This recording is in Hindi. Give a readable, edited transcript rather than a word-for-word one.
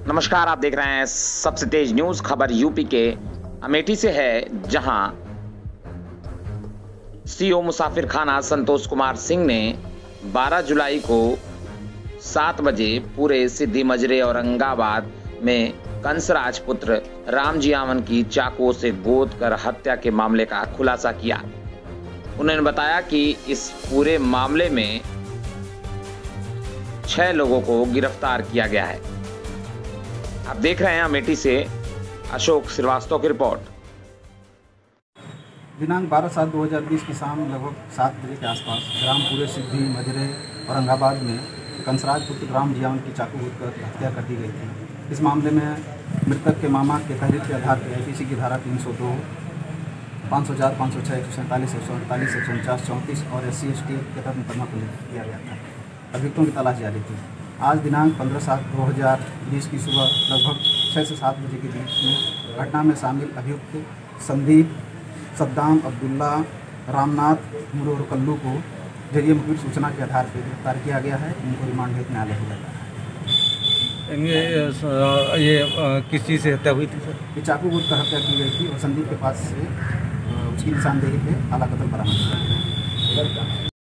नमस्कार, आप देख रहे हैं सबसे तेज न्यूज खबर। यूपी के अमेठी से है, जहां सीओ मुसाफिर खाना संतोष कुमार सिंह ने 12 जुलाई को 7 बजे पूरे सिद्धि मजरे औरंगाबाद में कंसराज पुत्र रामजी आवन की चाकुओं से गोद कर हत्या के मामले का खुलासा किया। उन्होंने बताया कि इस पूरे मामले में 6 लोगों को गिरफ्तार किया गया है। आप देख रहे हैं अमेठी से अशोक श्रीवास्तव की रिपोर्ट। दिनांक 12/7/2020 की शाम लगभग 7 बजे के आसपास ग्राम पूरे सिद्धि मजरे औरंगाबाद में कंसराज पुत्र रामजी आवन की चाकू कर हत्या कर दी गई थी। इस मामले में मृतक के मामा के तहरीर के आधार पर आईपीसी की धारा 302, 504, 506, 147, 148, 149, 34 और SC ST के तहत मुकदमा पंजीकृत किया गया था। अभियुक्तों की तलाश जारी थी। आज दिनांक 15/7/2020 की सुबह लगभग 6 से 7 बजे के बीच में घटना में शामिल अभियुक्त संदीप, सद्दाम, अब्दुल्ला, रामनाथ मुरोर कल्लू को जरिए मुखबिर सूचना के आधार पर गिरफ्तार किया गया है। इनको रिमांड हेतु न्यायालय भेजा गया है। ये किस चीज़ से हत्या हुई थी सर? ये चाकू गोद कर हत्या की गई थी और संदीप के पास से उसकी निशानदेही पे आला कत्ल बरामद किया गया।